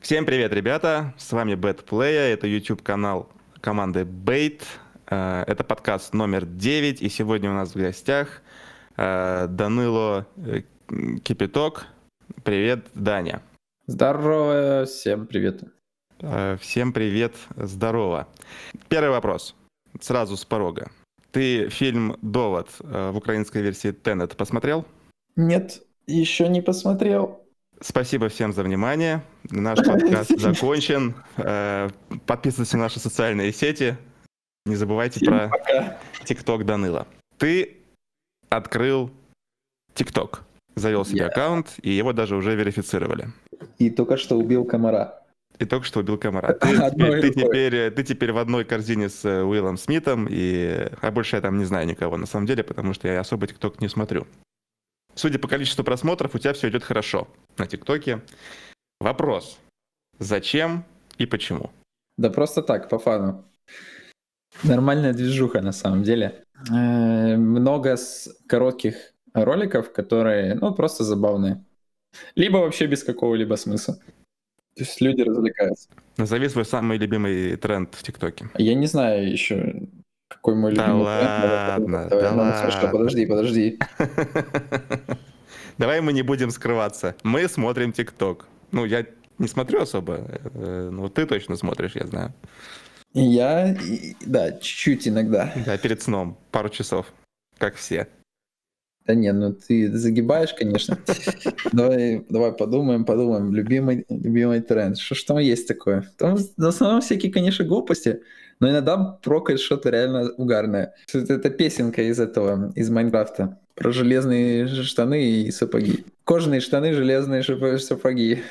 Всем привет, ребята! С вами BetPlay, это YouTube-канал команды Bait. Это подкаст номер 9, и сегодня у нас в гостях Данило Кипяток. Привет, Даня. Здорово, всем привет. Всем привет, здорово. Первый вопрос, сразу с порога. Ты фильм «Довод» в украинской версии Tenet посмотрел? Нет, еще не посмотрел. Спасибо всем за внимание. Наш подкаст закончен. Подписывайтесь на наши социальные сети. Не забывайте про TikTok Данила. Ты открыл TikTok, завел себе аккаунт, и его даже уже верифицировали. И только что убил комара. Ты теперь в одной корзине с Уиллом Смитом, а больше я там не знаю никого на самом деле, потому что я особо TikTok не смотрю. Судя по количеству просмотров, у тебя все идет хорошо на ТикТоке. Вопрос. Зачем и почему? Да просто так, по фану. Нормальная движуха на самом деле. Много коротких роликов, которые, просто забавные. Либо вообще без какого-либо смысла. То есть люди развлекаются. Назови свой самый любимый тренд в ТикТоке. Я не знаю еще, какой мой любимый тренд. Да ладно. Хорошо, подожди. Давай мы не будем скрываться. Мы смотрим ТикТок. Я не смотрю особо, но ты точно смотришь, я знаю. Да, чуть-чуть иногда. Да, перед сном, пару часов, как все. Да не, ты загибаешь, конечно. Давай подумаем. Любимый тренд. Что там есть такое? Там в основном всякие, конечно, глупости, но иногда прокает что-то реально угарное. Это песенка из Майнкрафта. Про железные штаны и сапоги. Кожаные штаны, железные сапоги.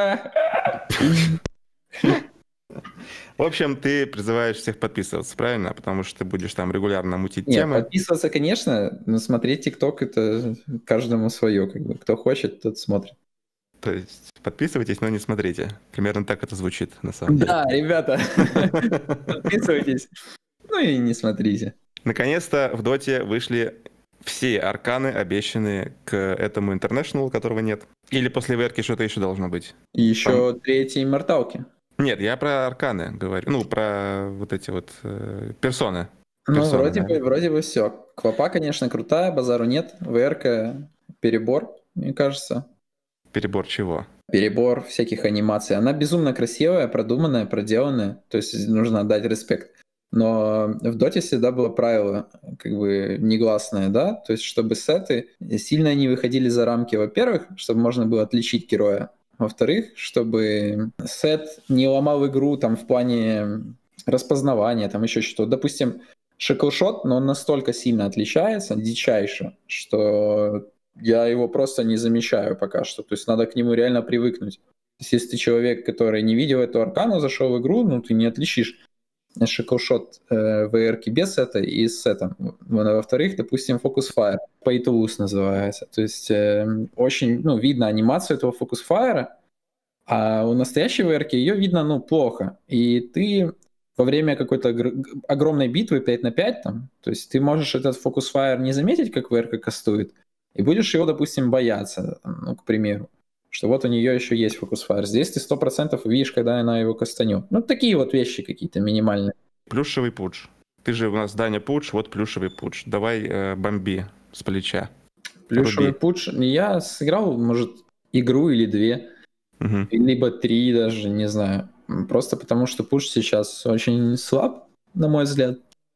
В общем, ты призываешь всех подписываться, правильно? Потому что ты будешь там регулярно мутить Нет, темы. подписываться, конечно, но смотреть ТикТок — это каждому свое. Кто хочет, тот смотрит. То есть подписывайтесь, но не смотрите. Примерно так это звучит, на самом деле. Да, ребята, подписывайтесь, и не смотрите. Наконец-то в Доте вышли все арканы, обещанные к этому International, которого нет. Или после ВРки что-то еще должно быть. И еще третьи имморталки. Нет, я про арканы говорю. Про вот эти вот персоны. Вроде бы все. Квапа, конечно, крутая, базару нет. ВРка перебор, мне кажется. Перебор чего? Перебор всяких анимаций. Она безумно красивая, продуманная, проделанная. То есть нужно отдать респект. Но в Доте всегда было правило негласное, да? То есть чтобы сеты сильно не выходили за рамки, во-первых, чтобы можно было отличить героя. Во-вторых, чтобы сет не ломал игру там в плане распознавания, там еще что-то. Допустим, шеклшот, но он настолько сильно отличается, дичайше, что я его просто не замечаю пока что. То есть надо к нему реально привыкнуть. То есть если ты человек, который не видел эту аркану, зашел в игру, ты не отличишь шеклшот VR без сета и с сетом. Во-вторых, допустим, Focus Fire, Pay to Lose называется. То есть очень видно анимацию этого Focus Fire, а у настоящей VR ее видно плохо. И ты во время какой-то огромной битвы 5 на 5, то есть ты можешь этот Focus Fire не заметить, как VR кастует, и будешь его, допустим, бояться, к примеру, что вот у нее еще есть Focus Fire. Здесь ты 100% увидишь, когда она его кастанет. Такие вот вещи какие-то минимальные. Плюшевый пудж. Ты же у нас, Даня, пудж, вот плюшевый пудж. Давай бомби с плеча. Плюшевый пудж. Я сыграл, может, игру или 2, либо 3 даже, не знаю. Просто потому, что пудж сейчас очень слаб, на мой взгляд.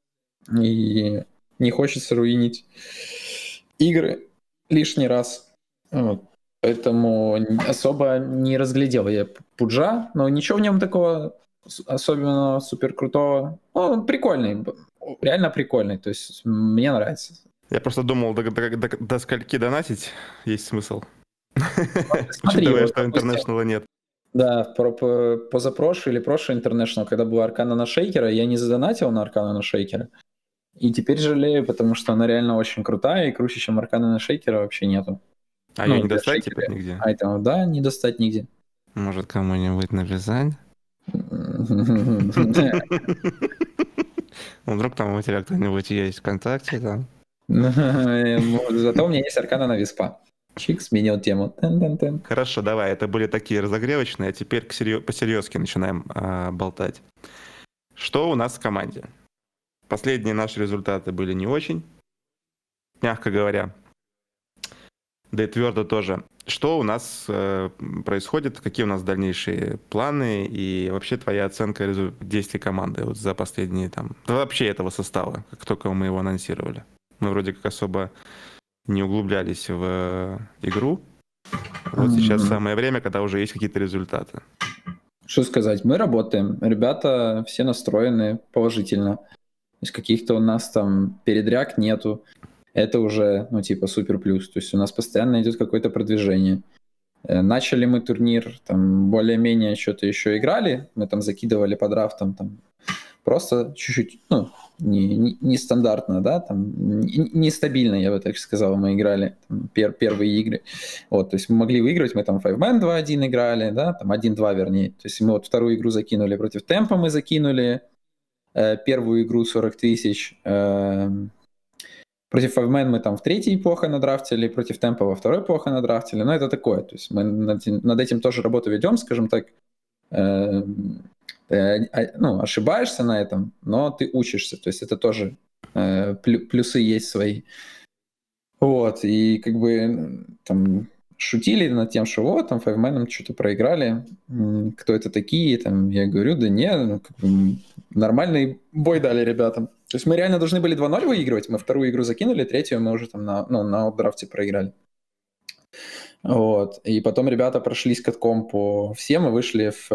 И не хочется руинить игры лишний раз. Поэтому особо не разглядел я пуджа, но ничего в нем такого особенно супер крутого. Он прикольный, реально прикольный, то есть мне нравится. Я просто думал, до скольки донатить есть смысл. Смотри, учитывая, что International нет. Да, позапрошлый или прошлый International, когда была Аркана на Шейкера, я не задонатил на Аркану на Шейкера. И теперь жалею, потому что она реально очень крутая, и круче, чем Аркана на Шейкера, вообще нету. Ее не достать типа нигде? Да, не достать нигде. Может, кому-нибудь навязать? Вдруг там у тебя кто-нибудь есть ВКонтакте там? Зато у меня есть Аркана на Виспа. Чик, сменил тему. Тен-тен-тен. Хорошо, давай, это были такие разогревочные, а теперь посерьезки начинаем болтать. Что у нас в команде? Последние наши результаты были не очень, мягко говоря. Да и твердо тоже. Что у нас происходит, какие у нас дальнейшие планы и вообще твоя оценка действий команды вот за последние там, да вообще этого состава, как только мы его анонсировали. Мы вроде как особо не углублялись в игру. Вот сейчас самое время, когда уже есть какие-то результаты. Что сказать, мы работаем, ребята все настроены положительно. То есть каких-то у нас там передряг нету. Это уже, ну, типа, супер плюс. То есть у нас постоянно идет какое-то продвижение. Начали мы турнир, там, более-менее что-то еще играли. Мы там закидывали по драфтам, там, просто чуть-чуть, ну, нестандартно, да, там, нестабильно, я бы так сказал, мы играли там, первые игры. Вот, то есть мы могли выиграть, мы там Five-Man 2-1 играли, да, там 1-2 вернее. То есть мы вот вторую игру закинули против Темпа, мы закинули первую игру 40 тысяч. Против Five-Man мы там в третьей плохо надрафтили, против Темпа во второй плохо надрафтили, но это такое. То есть мы над этим тоже работу ведем, скажем так. Ну, ошибаешься на этом, но ты учишься. То есть это тоже плюсы есть свои. Вот, и как бы там шутили над тем, что вот, там Five-Man что-то проиграли, кто это такие, там, я говорю, да не, ну, как бы, нормальный бой дали ребятам. То есть мы реально должны были 2-0 выигрывать, мы вторую игру закинули, третью мы уже там на драфте проиграли. Вот, и потом ребята прошлись катком по всем и вышли в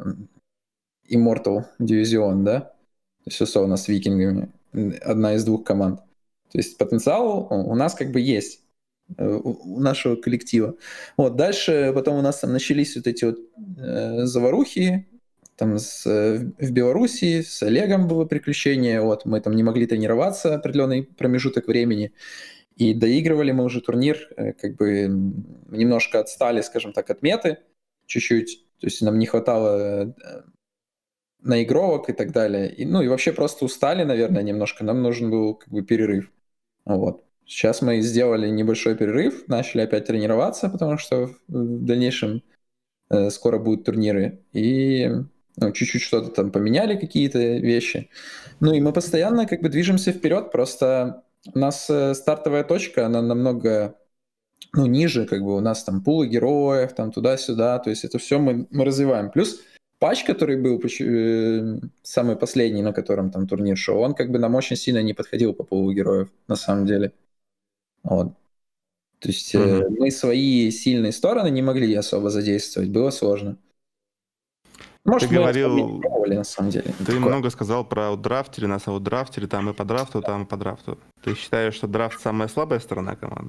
Immortal Division, да, то есть условно с викингами, одна из двух команд. То есть потенциал у нас как бы есть, у нашего коллектива. Вот, дальше потом у нас там начались вот эти вот заварухи, там в Белоруссии с Олегом было приключение, вот, мы там не могли тренироваться определенный промежуток времени, и доигрывали мы уже турнир, как бы немножко отстали, скажем так, от меты, чуть-чуть, то есть нам не хватало наигровок и так далее. И, ну и вообще просто устали, наверное, немножко. Нам нужен был как бы перерыв. Вот. Сейчас мы сделали небольшой перерыв, начали опять тренироваться, потому что в дальнейшем скоро будут турниры. И ну, чуть-чуть что-то там поменяли, какие-то вещи. Ну и мы постоянно как бы движемся вперед. Просто у нас стартовая точка, она намного ниже, как бы у нас там пулы героев, там туда-сюда. То есть это все мы развиваем. Плюс патч, который был самый последний, на котором там турнир шел, он как бы нам очень сильно не подходил по пулу героев, на самом деле. Вот. То есть мы свои сильные стороны не могли особо задействовать, было сложно. Может, ты говорил, пробовали, на самом деле. Ты много сказал про аутдрафтеры, нас аутдрафтеры, там и по драфту, там и по драфту. Ты считаешь, что драфт самая слабая сторона команды?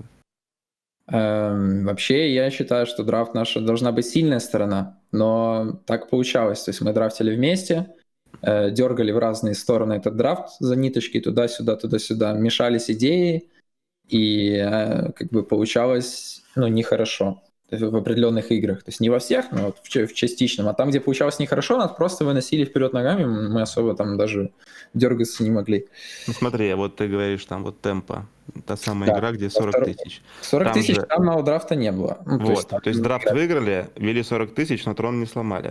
Вообще, я считаю, что драфт наша должна быть сильная сторона, но так получалось. То есть мы драфтили вместе, дергали в разные стороны этот драфт за ниточки, туда-сюда, туда-сюда, мешались идеи, и как бы получалось, нехорошо в определенных играх. То есть не во всех, но вот в частичном. А там, где получалось нехорошо, нас просто выносили вперед ногами, мы особо там даже дергаться не могли. Ну смотри, вот ты говоришь, там вот темпо, та самая игра, где 40 тысяч. 40 тысяч там на драфта не было. Вот, то есть драфт выиграли, ввели 40 тысяч, но трон не сломали.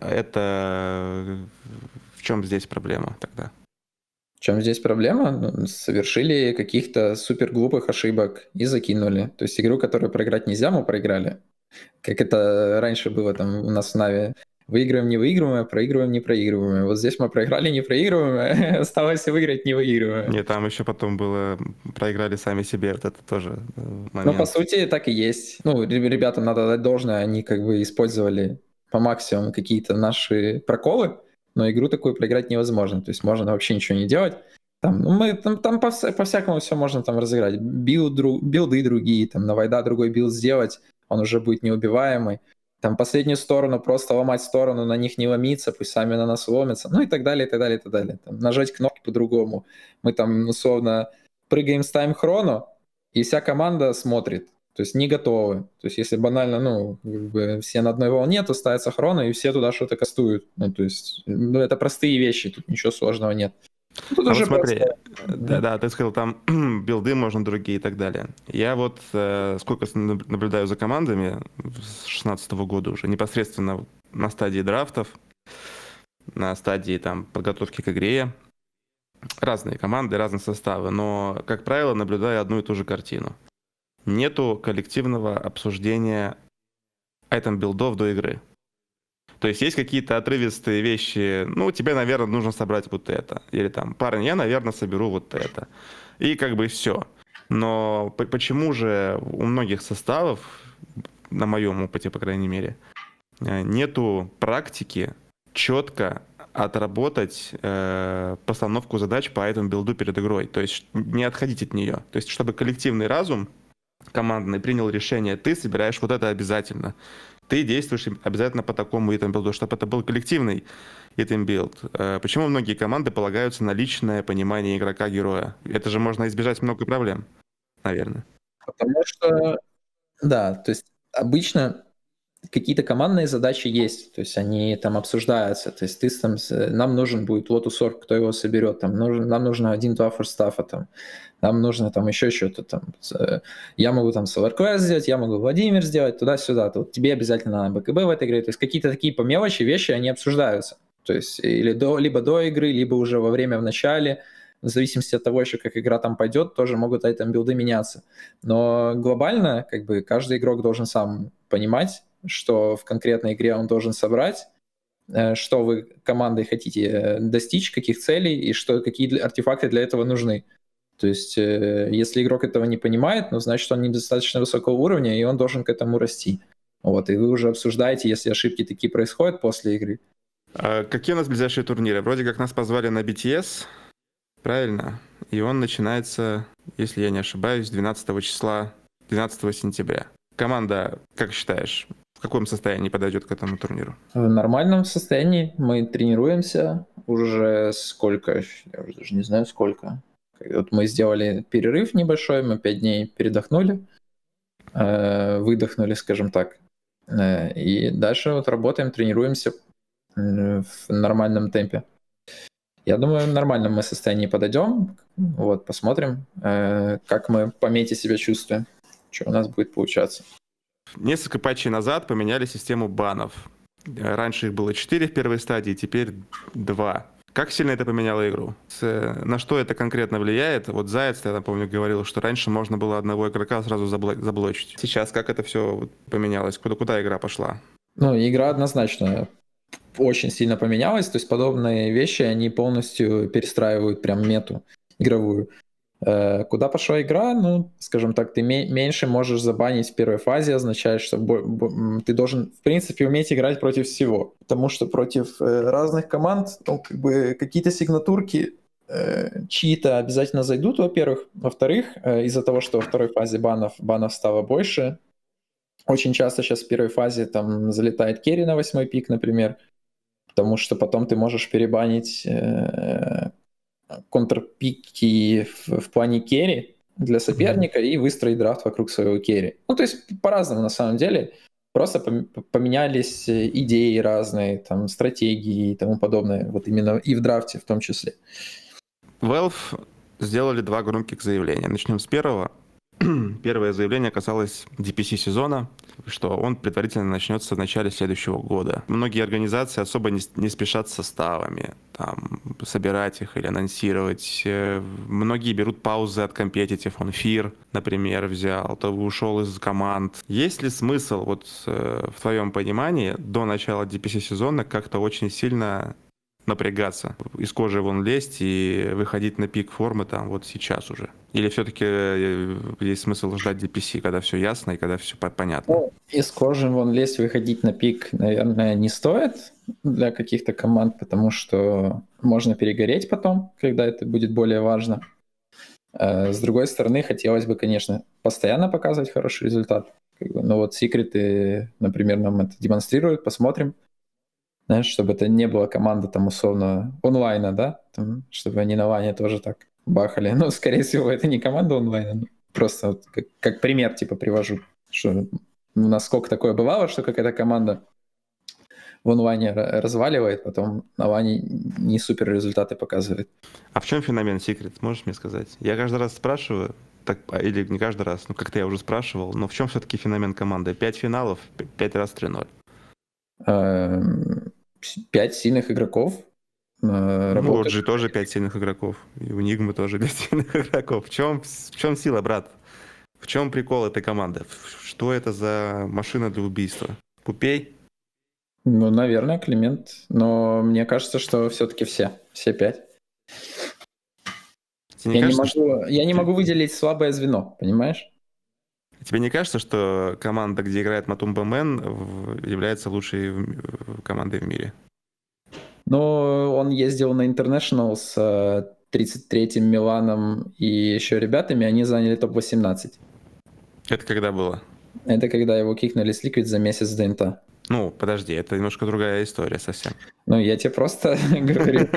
Это в чем здесь проблема тогда? В чем здесь проблема? Совершили каких-то супер глупых ошибок и закинули. То есть игру, которую проиграть нельзя, мы проиграли. Как это раньше было там у нас в Нави. Выигрываем не выигрываем, проигрываем не проигрываем. Вот здесь мы проиграли не проигрываем, осталось выиграть не выигрываем. Нет, там еще потом было, проиграли сами себе, вот это тоже момент. Ну, по сути, так и есть. Ну, ребятам надо дать должное, они как бы использовали по максимуму какие-то наши проколы, но игру такую проиграть невозможно. То есть можно вообще ничего не делать. Там по-всякому все можно там разыграть. Билды другие, там на Вайда другой билд сделать, он уже будет неубиваемый. Там последнюю сторону просто ломать сторону, на них не ломиться, пусть сами на нас ломятся, ну и так далее, и так далее, и так далее. Там, нажать кнопки по-другому. Мы там, условно, прыгаем с тайм-хроно, и вся команда смотрит. То есть не готовы. То есть если банально, все на одной волне, то ставится хрона, и все туда что-то кастуют. Ну, то есть, это простые вещи, тут ничего сложного нет. Тут А вот уже смотри, просто... да, ты сказал, там билды можно другие и так далее. Я вот сколько наблюдаю за командами с 16 года уже, непосредственно на стадии драфтов, на стадии там подготовки к игре, разные команды, разные составы, но, как правило, наблюдаю одну и ту же картину. Нету коллективного обсуждения айтем билдов до игры. То есть есть какие-то отрывистые вещи, ну, тебе, наверное, нужно собрать вот это. Или там, парень, я, наверное, соберу вот это. И как бы все. Но почему же у многих составов, на моем опыте, по крайней мере, нету практики четко отработать постановку задач по этому билду перед игрой? То есть не отходить от нее. То есть чтобы коллективный разум командный принял решение, ты собираешь вот это обязательно. Ты действуешь обязательно по такому итем билду, чтобы это был коллективный итем билд. Почему многие команды полагаются на личное понимание игрока-героя? Это же можно избежать много проблем, наверное. Потому что, да, то есть обычно какие-то командные задачи есть, то есть они там обсуждаются, то есть ты там, нам нужен будет Lotus Orb, кто его соберет, там, нам нужно 1-2 форстафа, там, нам нужно там еще что-то там, я могу там SolarQuest сделать, я могу Владимир сделать, туда-сюда, то тебе обязательно надо БКБ в этой игре, то есть какие-то такие по мелочи вещи, они обсуждаются, то есть либо до игры, либо уже во время в начале, в зависимости от того еще, как игра там пойдет, тоже могут там билды меняться. Но глобально, как бы, каждый игрок должен сам понимать, что в конкретной игре он должен собрать, что вы командой хотите достичь, каких целей и какие артефакты для этого нужны. То есть, если игрок этого не понимает, ну, значит, он недостаточно высокого уровня, и он должен к этому расти. Вот, и вы уже обсуждаете, если ошибки такие происходят после игры. А какие у нас ближайшие турниры? Вроде как нас позвали на BTS, правильно? И он начинается, если я не ошибаюсь, 12 числа, 12 сентября. Команда, как считаешь, в каком состоянии подойдет к этому турниру? В нормальном состоянии мы тренируемся уже сколько, я уже даже не знаю сколько. Вот мы сделали перерыв небольшой, мы 5 дней передохнули, выдохнули, скажем так. И дальше вот работаем, тренируемся в нормальном темпе. Я думаю, в нормальном мы состоянии подойдем. Вот, посмотрим, как мы по мете себя чувствуем, что у нас будет получаться. Несколько патчей назад поменяли систему банов. Раньше их было 4 в первой стадии, теперь 2. Как сильно это поменяло игру? На что это конкретно влияет? Вот Заяц, я напомню, говорил, что раньше можно было одного игрока сразу заблочить. Сейчас как это все поменялось? Куда игра пошла? Ну, игра однозначно очень сильно поменялась, то есть подобные вещи, они полностью перестраивают прям мету игровую. Куда пошла игра? Ну, скажем так, ты меньше можешь забанить в первой фазе, означает, что ты должен, в принципе, уметь играть против всего. Потому что против разных команд, ну, как бы какие-то сигнатурки чьи-то обязательно зайдут, во-первых. Во-вторых, из-за того, что во второй фазе банов стало больше, очень часто сейчас в первой фазе там залетает керри на 8 пик, например, потому что потом ты можешь перебанить контрпики в плане керри для соперника и выстроить драфт вокруг своего керри. Ну, то есть по-разному на самом деле. Просто поменялись идеи разные, там, стратегии и тому подобное. Вот именно и в драфте в том числе. Valve сделали 2 громких заявления. Начнем с первого. Первое заявление касалось DPC сезона, что он предварительно начнется в начале следующего года. Многие организации особо не спешат с составами, там, собирать их или анонсировать. Многие берут паузы от competitive. Он Fear, например, взял, то ушел из команд. Есть ли смысл, вот в твоем понимании, до начала DPC сезона как-то очень сильно напрягаться, из кожи вон лезть и выходить на пик формы там вот сейчас уже? Или все-таки есть смысл ждать DPC, когда все ясно и когда все понятно? Ну, из кожи вон лезть, выходить на пик, наверное, не стоит для каких-то команд, потому что можно перегореть потом, когда это будет более важно. С другой стороны, хотелось бы, конечно, постоянно показывать хороший результат. Но вот секреты, например, нам это демонстрируют, посмотрим. Знаешь, чтобы это не была команда там условно онлайна, да, там, чтобы они на лане тоже так бахали. Ну, скорее всего, это не команда онлайна, просто вот как пример типа привожу, что у нас сколько такое бывало, что какая-то команда в онлайне разваливает, потом на лане не супер результаты показывает. А в чем феномен Secret? Можешь мне сказать? Я каждый раз спрашиваю, так, или не каждый раз, ну как-то я уже спрашивал, но в чем все-таки феномен команды? 5 финалов, 5 раз 3-0. 5 сильных игроков. Ну, у OG тоже 5 сильных игроков, и у Нигмы тоже 5 сильных игроков. В чем сила, брат? В чем прикол этой команды? Что это за машина для убийства? Пупей? Ну, наверное, Климент. Но мне кажется, что все-таки все 5. Я не могу выделить слабое звено, понимаешь? Тебе не кажется, что команда, где играет Матумба Мэн, является лучшей командой в мире? Ну, он ездил на International с 33-м Миланом и еще ребятами, они заняли топ-18. Это когда было? Это когда его кикнули с Liquid за месяц до инта. Ну, подожди, это немножко другая история совсем. Ну, я тебе просто говорю,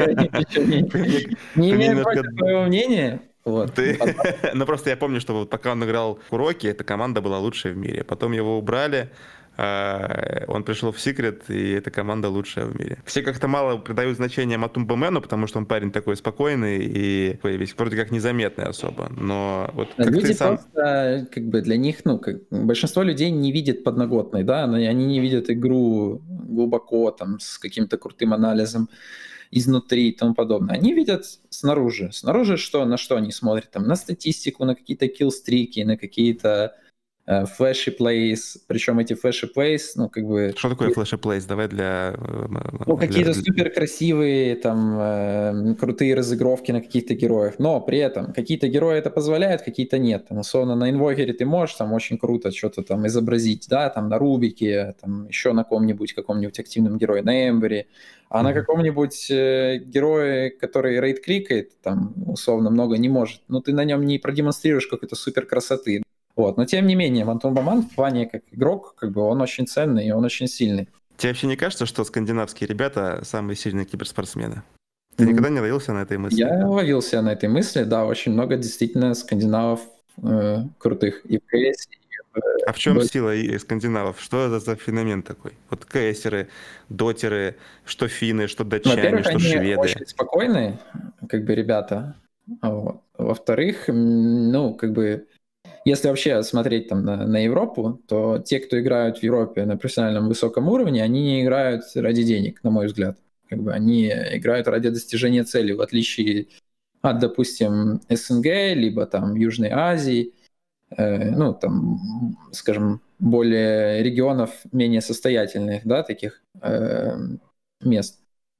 не имею против твоего мнения. Вот. Ну, просто я помню, что вот пока он играл в Уроке, эта команда была лучшая в мире. Потом его убрали, он пришел в Secret, и эта команда лучшая в мире. Все как-то мало придают значение Матумба Мэну, потому что он парень такой спокойный и весь вроде как незаметный особо. Но вот как люди ты сам... просто, как бы для них, ну, большинство людей не видит подноготной, да, они не видят игру глубоко, там, с каким-то крутым анализом изнутри и тому подобное. Они видят снаружи. Снаружи что? На что они смотрят? Там, на статистику, на какие-то киллстрики, на какие-то флеши плейс. Причем эти флеши плейс, ну, как бы... Что такое флеши плейс? Давай для... Ну, какие-то супер красивые, там, крутые разыгровки на каких-то героев. Но при этом какие-то герои это позволяют, какие-то нет. Там, условно, на инвокере ты можешь там очень круто что-то там изобразить, да, там, на Рубике, там, еще на каком-нибудь активном герое, на Эмбере. А на каком-нибудь герое, который рейд-кликает, там, условно, много не может, ну, ты на нем не продемонстрируешь какой-то супер красоты. Вот. Но тем не менее, Матумба Мэн в плане как игрок, как бы он очень ценный и он очень сильный. Тебе вообще не кажется, что скандинавские ребята самые сильные киберспортсмены? Ты никогда не ловился на этой мысли? Я ловился на этой мысли, да, очень много действительно скандинавов крутых и в КС, и А в чем сила скандинавов? Что это за феномен такой? Вот КСеры, дотеры, что финны, что датчане, во-первых, что они шведы. очень спокойные, как бы, ребята. Вот. Во-вторых, ну, как бы, если вообще смотреть там на Европу, то те, кто играют в Европе на профессиональном высоком уровне, они не играют ради денег, на мой взгляд. Как бы они играют ради достижения цели, в отличие от, допустим, СНГ, либо там Южной Азии, ну, там, скажем, более регионов менее состоятельных, да, таких мест.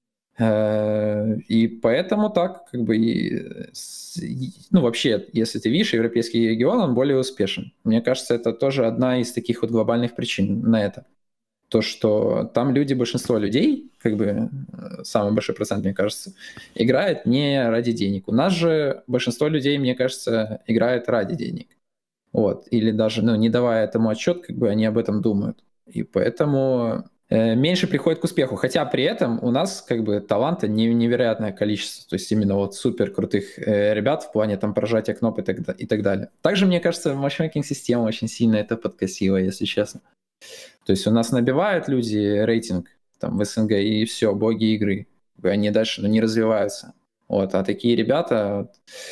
И поэтому так, как бы, ну, вообще, если ты видишь, европейский регион, он более успешен. Мне кажется, это тоже одна из таких вот глобальных причин на это. То, что там люди, большинство людей, как бы самый большой процент, мне кажется, играет не ради денег. У нас же большинство людей, мне кажется, играет ради денег. Вот. Или даже, ну, не давая этому отчет, как бы они об этом думают. И поэтому меньше приходит к успеху. Хотя при этом у нас как бы таланта невероятное количество. То есть именно вот супер крутых ребят в плане там прожатия кнопок и так далее. Также, мне кажется, матчмейкинг-система очень сильно это подкосила, если честно. То есть у нас набивают люди рейтинг там в СНГ, и все, боги игры. Они дальше не развиваются. Вот. А такие ребята,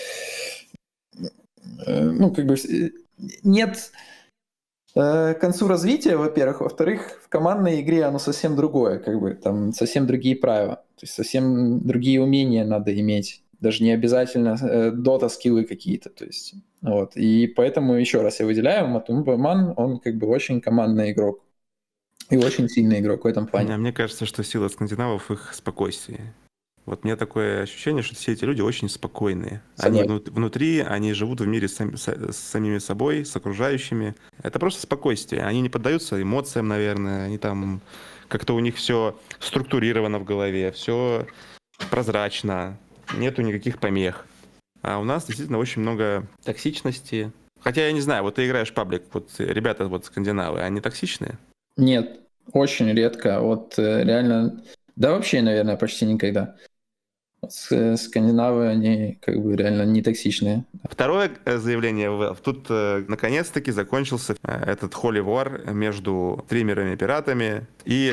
ну, как бы нет к концу развития, во-первых. Во-вторых, в командной игре оно совсем другое. Как бы там совсем другие правила. То есть совсем другие умения надо иметь. Даже не обязательно дота-скиллы какие-то. То есть, вот. И поэтому, еще раз я выделяю, Матумба Мэн, он как бы очень командный игрок. И очень сильный игрок в этом плане. Мне кажется, что сила скандинавов в их спокойствии. Вот у меня такое ощущение, что все эти люди очень спокойные. Они внутри, они живут в мире с самими собой, с окружающими. Это просто спокойствие. Они не поддаются эмоциям, наверное. Они там как-то у них все структурировано в голове, все прозрачно, нету никаких помех. А у нас действительно очень много токсичности. Хотя я не знаю, вот ты играешь в паблик, вот ребята вот скандинавы, они токсичные? Нет, очень редко. Вот реально, да вообще, наверное, почти никогда. Скандинавы, они как бы реально не токсичные. Второе заявление. Тут наконец-таки закончился этот Holy War между стримерами и пиратами. И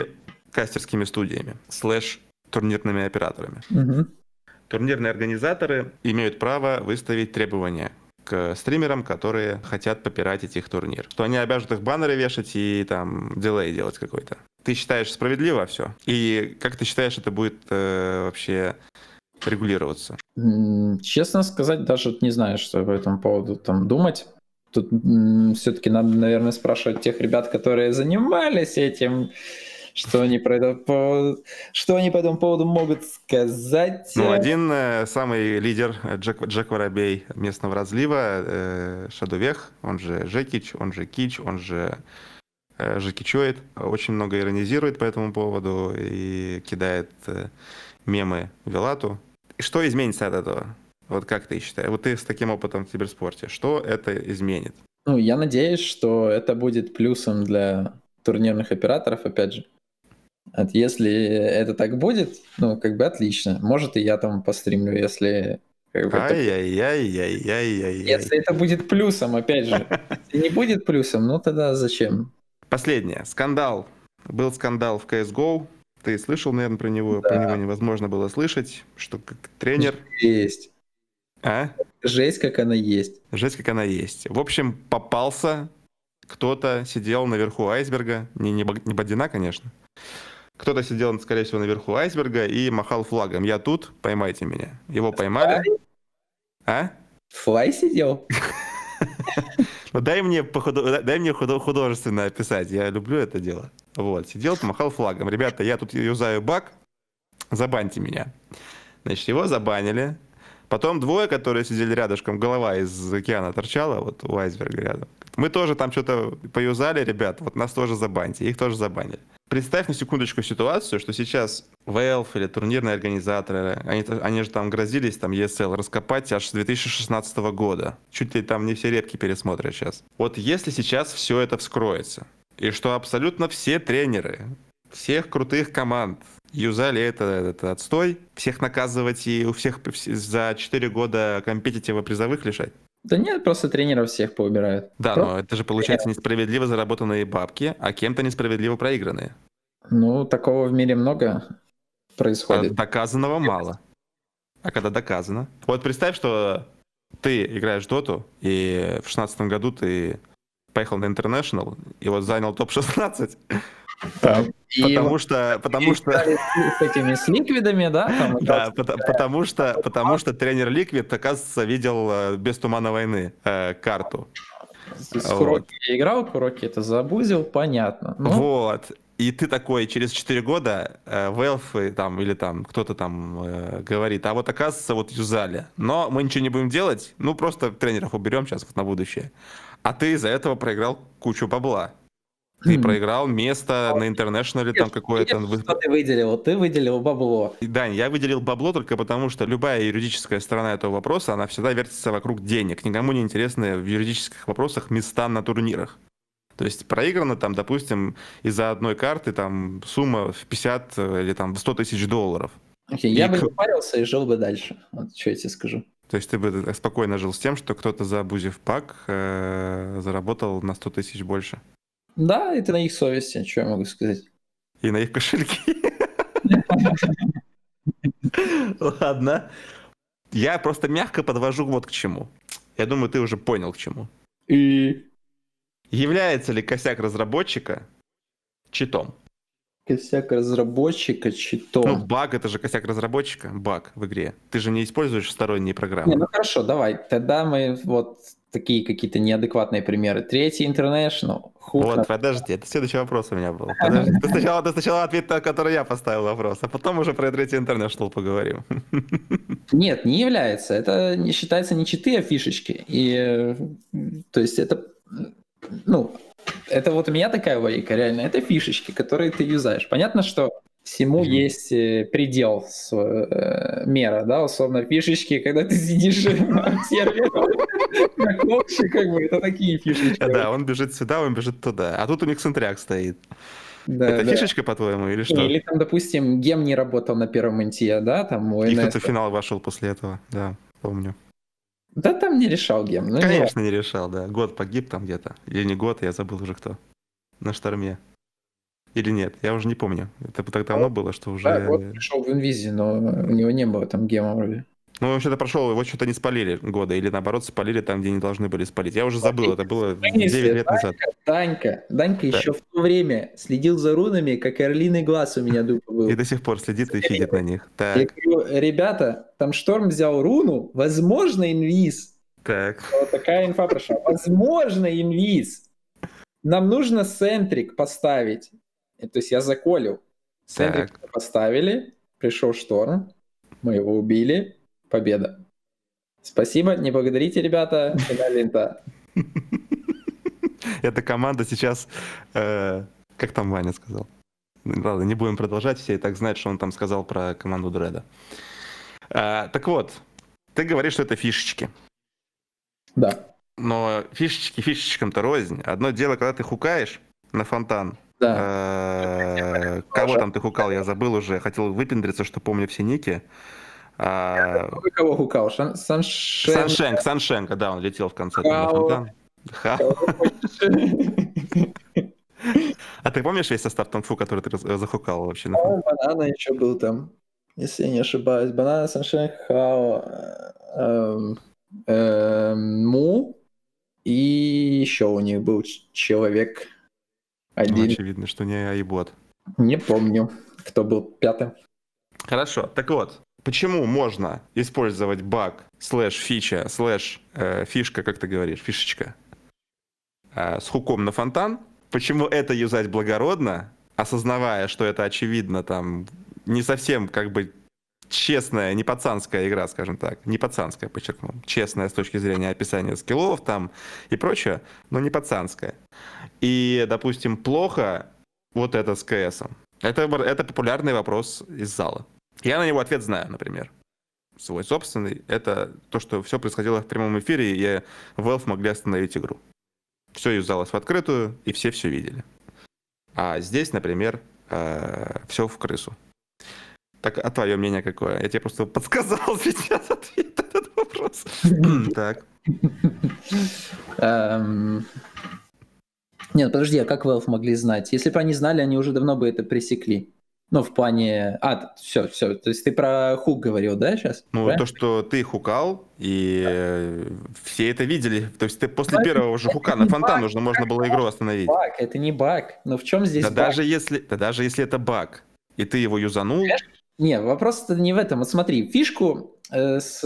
кастерскими студиями, /турнирными операторами. Мгм. Турнирные организаторы имеют право выставить требования к стримерам, которые хотят попиратить их турнир. Что они обяжут их баннеры вешать и там дилей делать какой-то. Ты считаешь справедливо все? И как ты считаешь, это будет вообще регулироваться? Честно сказать, даже не знаю, что по этому поводу там думать. Тут все-таки надо, наверное, спрашивать тех ребят, которые занимались этим, что они по этому поводу могут сказать. Ну, один самый лидер, Джек Воробей местного разлива, Шадувех, он же Жекич, он же Кич, он же Жекичоид, очень много иронизирует по этому поводу и кидает мемы Вилату. И что изменится от этого? Вот как ты считаешь? Вот ты с таким опытом в киберспорте, что это изменит? Ну, я надеюсь, что это будет плюсом для турнирных операторов, опять же. Если это так будет, ну, как бы отлично. Может, и я там постримлю, если... Ай-яй-яй-яй-яй-яй. Если это будет плюсом, опять же. Если не будет плюсом, ну тогда зачем? Последнее. Скандал. Был скандал в CSGO. Ты слышал, наверное, про него? Да. Про него невозможно было слышать, что как тренер... Есть. А? Жесть, как она есть. Жесть, как она есть. В общем, попался. Кто-то сидел наверху айсберга. Не Бодина, конечно. Кто-то сидел, скорее всего, наверху айсберга и махал флагом. Я тут, поймайте меня. Его поймали. А? Флай сидел? Ну, дай мне художественно описать. Я люблю это дело. Вот. Сидел, махал флагом. Ребята, я тут юзаю баг. Забаньте меня. Значит, его забанили. Потом двое, которые сидели рядышком, голова из океана торчала, вот у айсберга рядом. Мы тоже там что-то поюзали, ребят, вот нас тоже забаньте, их тоже забанили. Представь на секундочку ситуацию, что сейчас Valve или турнирные организаторы, они же там грозились, там ESL, раскопать аж с 2016 года. Чуть ли там не все репки пересмотрят сейчас. Вот если сейчас все это вскроется, и что абсолютно все тренеры всех крутых команд юзали этот отстой, всех наказывать и у всех за 4 года компетитива призовых лишать. Да нет, просто тренеров всех поубирают. Да, но это же получается несправедливо заработанные бабки, а кем-то несправедливо проигранные. Ну, такого в мире много происходит. Доказанного мало. А когда доказано? Вот представь, что ты играешь в доту, и в 2016 году ты поехал на International, и вот занял топ-16. Потому что... С этими с ликвидами, да? Там, да, потому что тренер Ликвид, оказывается, видел без тумана войны карту. С Хуроки я играл, Хуроки это забузил, понятно. Ну, вот. И ты такой через 4 года Valve там, или там кто-то там говорит, а вот оказывается, вот юзали. Но мы ничего не будем делать, ну просто тренеров уберем сейчас вот на будущее. А ты из-за этого проиграл кучу бабла. Ты проиграл место на интернешнале там какое-то. Что ты выделил? Ты выделил бабло. Дань, я выделил бабло только потому, что любая юридическая сторона этого вопроса, она всегда вертится вокруг денег. Никому не интересны в юридических вопросах места на турнирах. То есть проиграно там, допустим, из-за одной карты там сумма в 50 или там в 100 тысяч долларов. Окей, я бы не парился и жил бы дальше. Вот что я тебе скажу. То есть ты бы спокойно жил с тем, что кто-то забузив пак заработал на 100 тысяч больше. Да, это на их совести, что я могу сказать. И на их кошельки. Ладно. Я просто мягко подвожу вот к чему. Я думаю, ты уже понял к чему. И является ли косяк разработчика читом? Косяк разработчика читом. Ну, баг — это же косяк разработчика, баг в игре. Ты же не используешь сторонние программы. Ну хорошо, давай. Тогда мы вот такие какие-то неадекватные примеры. Третий International. Вот, подожди, это следующий вопрос у меня был. Подожди. Ты сначала ответь на который я поставил вопрос, а потом уже про третий International поговорим. Нет, не является. Это не считается не читы, а фишечки. И, то есть это, ну, это вот у меня такая логика, реально. Это фишечки, которые ты юзаешь. Понятно, что всему есть предел, мера, да, условно, фишечки, когда ты сидишь на сервере, на коуче, как бы, это такие фишечки. Да, он бежит сюда, он бежит туда, а тут у них сентряк стоит. Да, это фишечка, по-твоему, или что? Или там, допустим, гем не работал на первом инте, да, там у И кто-то в финал вошел после этого, да, помню. Да там не решал гем. Ну, конечно, не решал, да. Год погиб там где-то. Или не год, я забыл уже кто. На шторме. Или нет? Я уже не помню. Это так давно было, что Да, уже... год пришел в инвизе, но у него не было там гема вроде. Ну, он вообще-то прошел, его что-то не спалили года, или наоборот спалили там, где не должны были спалить. Я уже забыл, это было 9 лет назад. Данька еще в то время следил за рунами, как орлиный глаз у меня дупа был. И до сих пор следит и фидит на них. Я Так, говорю, ребята, там Шторм взял руну, возможно, инвиз. так. Вот такая инфа прошла. Возможно, инвиз. Нам нужно центрик поставить. То есть я заколил. Центрик Так. поставили, пришел Шторм, мы его убили, победа. Спасибо, не благодарите, ребята, финальная инта. Эта команда сейчас, как там Ваня сказал? Ладно, не будем продолжать, все и так знают, что он там сказал про команду Дреда. Так вот, ты говоришь, что это фишечки. Да. Но фишечки фишечкам-то рознь. Одно дело, когда ты хукаешь на фонтан. Да. Кого там ты хукал, я забыл уже. Хотел выпендриться, что помню все ники. Кого хукал? Саншенко, да, он летел в конце на фонтан. А ты помнишь весь состав Тонфу, который ты захукал вообще на фонтан? Банана еще был там, если я не ошибаюсь. Банана, Саншен, Хао, Му, и еще у них был человек один. Ну, очевидно, что не Айбот. Не помню, кто был пятым. Хорошо, так вот, почему можно использовать баг, фича, фишка, как ты говоришь, фишечка, с хуком на фонтан? Почему это юзать благородно, осознавая, что это, очевидно, там, не совсем, как бы, честная, не пацанская игра, скажем так. Не пацанская, подчеркну. Честная с точки зрения описания скиллов там и прочее, но не пацанская. И, допустим, плохо вот это с КСом. Это популярный вопрос из зала. Я на него ответ знаю, например. Свой собственный. Это то, что все происходило в прямом эфире, и Valve могли остановить игру. Все юзалось в открытую, и все видели. А здесь, например, все в крысу. Так, а твое мнение какое? Я тебе просто подсказал сейчас ответ на этот вопрос. Так. Нет, подожди, а как Valve могли знать? Если бы они знали, они уже давно бы это пресекли. Ну, в плане... все. То есть ты про хук говорил, да, сейчас? Ну, правильно? то, что ты хукал, и все это видели. То есть ты после первого же хука на фонтан можно было игру остановить. Это не баг. Но в чем здесь да баг? даже если это баг, и ты его юзанул... Не, вопрос-то не в этом. Вот смотри, фишку с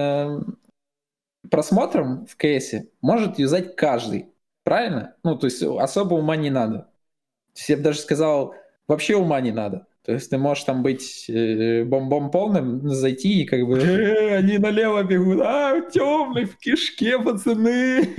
просмотром в кейсе может юзать каждый. Правильно? Ну, то есть особо ума не надо. То есть я бы даже сказал, вообще ума не надо. То есть ты можешь там быть бомбом полным, зайти и как бы они налево бегут, темный в кишке, пацаны.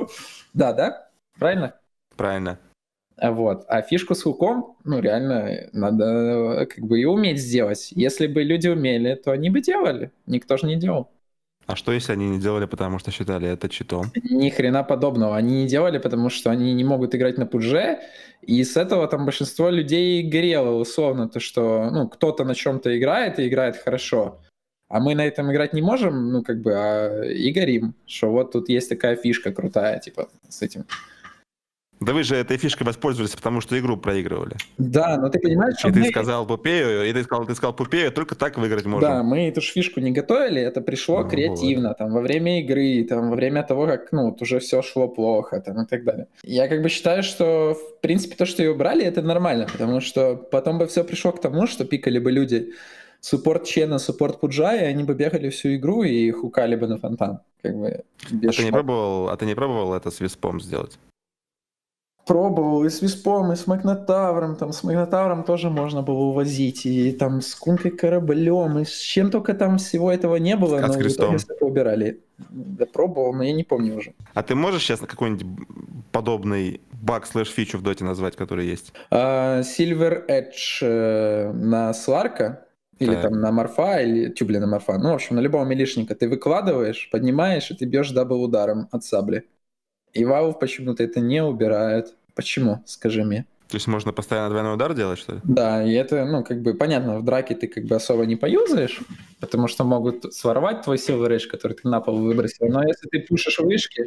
Да? Правильно? Правильно. Вот. А фишку с хуком, ну, реально, надо как бы и уметь сделать. Если бы люди умели, то они бы делали. Никто же не делал. А что, если они не делали, потому что считали это читом? Ни хрена подобного. Они не делали, потому что они не могут играть на пудже, и с этого там большинство людей горело, условно, то, что, ну, кто-то на чем-то играет, и играет хорошо, а мы на этом играть не можем, ну, как бы, и горим, что вот тут есть такая фишка крутая, типа, с этим. Да вы же этой фишкой воспользовались, потому что игру проигрывали. Да, но ты понимаешь, что ты сказал Пупею, ты сказал Пупею, только так выиграть можно. Да, мы эту фишку не готовили, это пришло креативно, там, во время игры, там, во время того, как, ну, вот уже все шло плохо, там, и так далее. Я как бы считаю, что, в принципе, то, что ее убрали, это нормально, потому что потом бы все пришло к тому, что пикали бы люди суппорт Чена, суппорт Пуджа, и они бы бегали всю игру и хукали бы на фонтан. Как бы, без ты не пробовал это с Виспом сделать? Пробовал и с Виспом, и с Магнотавром. Там с Магнотавром тоже можно было увозить. И там с Кункой Кораблем. И с чем только там всего этого не было. Но в итоге все убирали. Да, пробовал, но я не помню уже. А ты можешь сейчас какой-нибудь подобный баг/фичу в доте назвать, который есть? Silver Edge на Сларка. Или так. там на Морфа, или тюбли на Морфа. Ну, в общем, на любого милишника ты выкладываешь, поднимаешь, и ты бьешь дабл ударом от сабли. И Valve почему-то это не убирают. Почему, скажи мне? То есть можно постоянно двойной удар делать, что ли? Да, и это, ну, как бы, понятно, в драке ты как бы особо не поюзаешь, потому что могут своровать твой Silver Edge, который ты на пол выбросил. Но если ты пушишь вышки,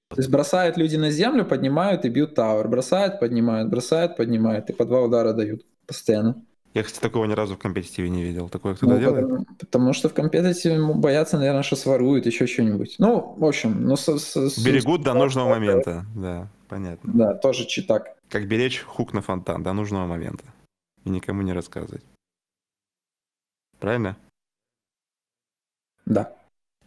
То есть бросают люди на землю, поднимают и бьют тауэр. Бросают, поднимают, и по 2 удара дают постоянно. Я, кстати, такого ни разу в компетитиве не видел. Такое кто-то делает? Потому что в компетитиве боятся, наверное, что своруют, еще что-нибудь. Ну, в общем... Берегут до нужного момента, да, понятно. Да, тоже читак. Как беречь хук на фонтан до нужного момента. И никому не рассказывать. Правильно? Да.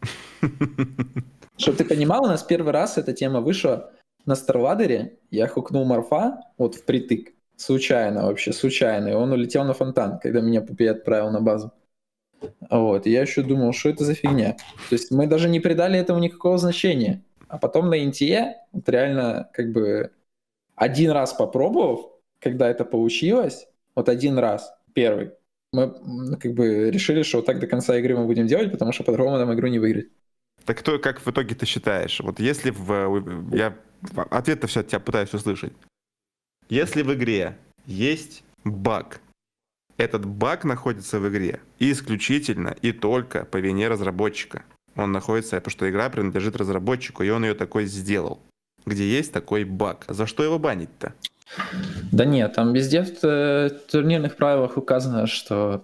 Чтобы ты понимал, у нас первый раз эта тема вышла на Старладере. Я хукнул морфа вот впритык. Случайно вообще, случайно. И он улетел на фонтан, когда меня Пупей отправил на базу. Вот. И я еще думал, что это за фигня. То есть мы даже не придали этому никакого значения. А потом на инте, вот реально как бы один раз попробовав, когда это получилось, вот один раз, первый, мы как бы решили, что вот так до конца игры мы будем делать, потому что по-другому нам игру не выиграть. Так кто, как в итоге ты считаешь? Вот если я ответ-то все от тебя пытаюсь услышать. Если в игре есть баг, этот баг находится в игре исключительно и только по вине разработчика. Он находится, потому что игра принадлежит разработчику, и он ее такой сделал. Где есть такой баг. За что его банить-то? Да нет, там везде в турнирных правилах указано, что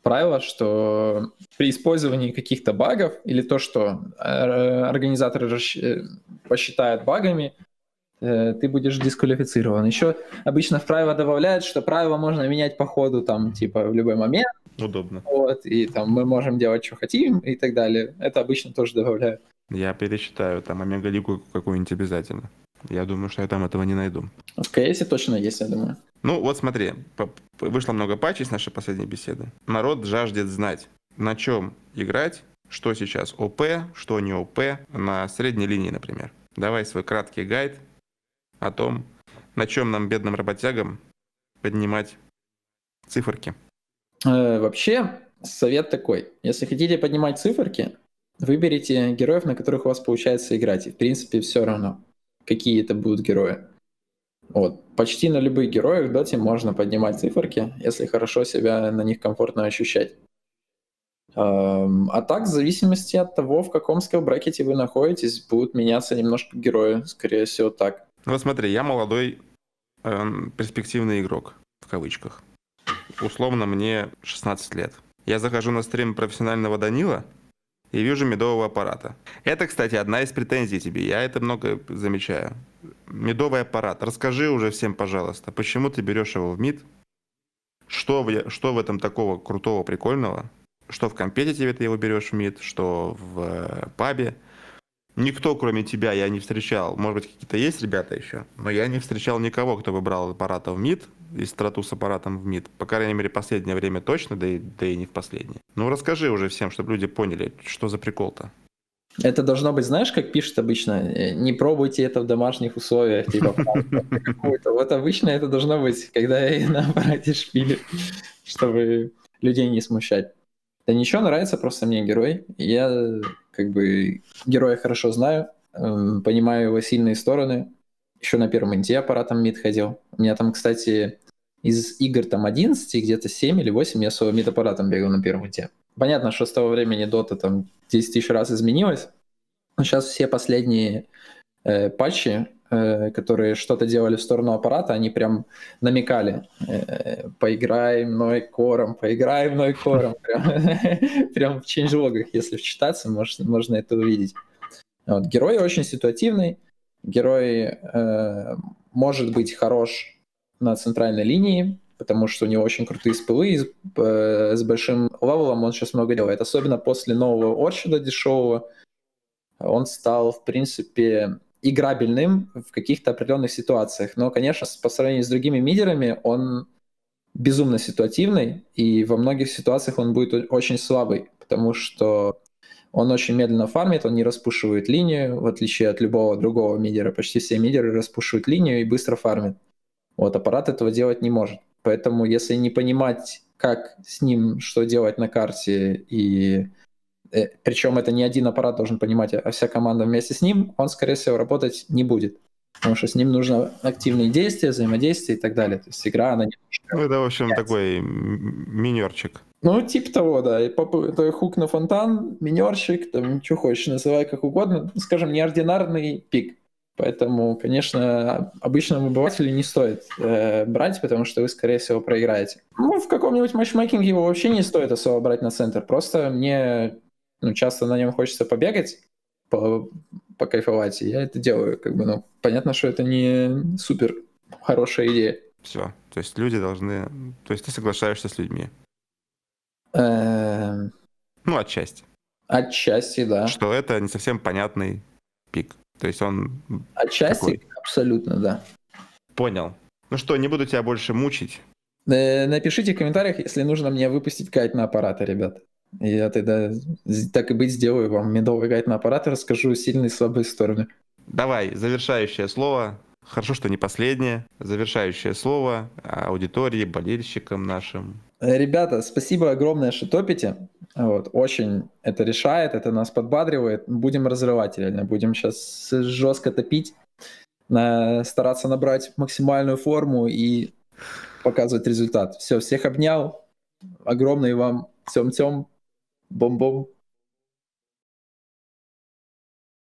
при использовании каких-то багов или то, что организаторы посчитают багами, ты будешь дисквалифицирован. Еще обычно в правила добавляют, что правила можно менять по ходу, там, типа, в любой момент. Удобно. Вот, и там мы можем делать, что хотим, и так далее. Это обычно тоже добавляют. Я пересчитаю, там Омега-лигу какую-нибудь обязательно. Я думаю, что я там этого не найду. В КСе точно есть, я думаю. Ну, вот смотри, вышло много патчей с нашей последней беседы. Народ жаждет знать, на чем играть, что сейчас ОП, что не ОП, на средней линии, например. Давай свой краткий гайд о том, на чем нам, бедным работягам, поднимать циферки. Вообще, совет такой. Если хотите поднимать циферки, выберите героев, на которых у вас получается играть. И, в принципе, все равно, какие это будут герои. Вот. Почти на любых героях в доте можно поднимать циферки, если хорошо себя на них комфортно ощущать. А так, в зависимости от того, в каком скилл-брекете вы находитесь, будут меняться немножко герои, скорее всего, так. Вот смотри, я молодой перспективный игрок, в кавычках. Условно, мне 16 лет. Я захожу на стрим профессионального Данила и вижу медового аппарата. Это, кстати, одна из претензий тебе. Я это много замечаю. Медовый аппарат. Расскажи уже всем, пожалуйста, почему ты берешь его в мид? Что в этом такого крутого, прикольного? Что в компетитиве ты его берешь в мид, что в пабе? Никто, кроме тебя, я не встречал. Может быть, какие-то есть ребята еще, но я не встречал никого, кто бы брал аппарата в мид, из страту с аппаратом в мид. По крайней мере, последнее время точно, да и не в последнее. Ну, расскажи уже всем, чтобы люди поняли, что за прикол-то. Это должно быть, знаешь, как пишут обычно, не пробуйте это в домашних условиях, типа какой-то. Вот обычно это должно быть, когда на аппарате шпилю, чтобы людей не смущать. Да ничего, нравится просто мне герой. Я как бы героя хорошо знаю, понимаю его сильные стороны. Еще на первом инте аппаратом мид ходил. У меня там, кстати, из игр там 11, где-то 7 или 8 я своим мид-аппаратом бегал на первом инте. Понятно, что с того времени дота там 10 тысяч раз изменилась. Но сейчас все последние патчи, которые что-то делали в сторону аппарата, они прям намекали. Поиграй мной кором. Прям в чейнджлогах, если вчитаться, можно это увидеть. Вот. Герой очень ситуативный. Герой может быть хорош на центральной линии, потому что у него очень крутые спылы, с большим левелом он сейчас много делает. Особенно после нового Орчуда дешевого он стал, в принципе, играбельным в каких-то определенных ситуациях. Но, конечно, по сравнению с другими мидерами он безумно ситуативный, и во многих ситуациях он будет очень слабый, потому что он очень медленно фармит, он не распушивает линию, в отличие от любого другого мидера. Почти все мидеры распушивают линию и быстро фармят. Вот, аппарат этого делать не может. Поэтому если не понимать, как с ним, что делать на карте, и причем это не один аппарат должен понимать, а вся команда вместе с ним, он, скорее всего, работать не будет. Потому что с ним нужно активные действия, взаимодействие и так далее. То есть игра, она немножко... Ну, это, в общем, такой минерчик. Ну, типа того, да. Это хук на фонтан, минерчик, там, что хочешь, называй как угодно. Скажем, неординарный пик. Поэтому, конечно, обычному обывателю не стоит брать, потому что вы, скорее всего, проиграете. Ну, в каком-нибудь матчмейкинге его вообще не стоит особо брать на центр. Просто мне часто на нем хочется побегать, покайфовать, и я это делаю. Понятно, что это не супер хорошая идея. Все. То есть люди должны... То есть ты соглашаешься с людьми? Отчасти. Отчасти, да. Что это не совсем понятный пик. То есть он... Отчасти, абсолютно, да. Понял. Ну что, не буду тебя больше мучить. Напишите в комментариях, если нужно мне выпустить гайд на аппараты, ребят. И я тогда, так и быть, сделаю вам медовый гайд на аппараты, расскажу сильные и слабые стороны. Давай, завершающее слово. Хорошо, что не последнее. Завершающее слово аудитории, болельщикам нашим. Ребята, спасибо огромное, что топите. Очень это решает, это нас подбадривает. Будем разрывать реально, будем сейчас жестко топить, стараться набрать максимальную форму и показывать результат. Все, всех обнял. Огромный вам тем-тем. Бом-бом.